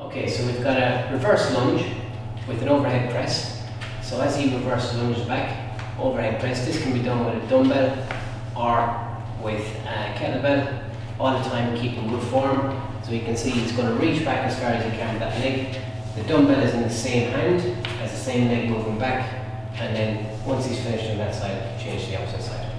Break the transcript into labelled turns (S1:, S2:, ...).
S1: Okay, so we've got a reverse lunge with an overhead press. So as he reverse lunges back, overhead press, this can be done with a dumbbell or with a kettlebell, all the time keeping good form. So you can see he's going to reach back as far as he can with that leg. The dumbbell is in the same hand, has the same leg moving back, and then once he's finished on that side, change to the opposite side.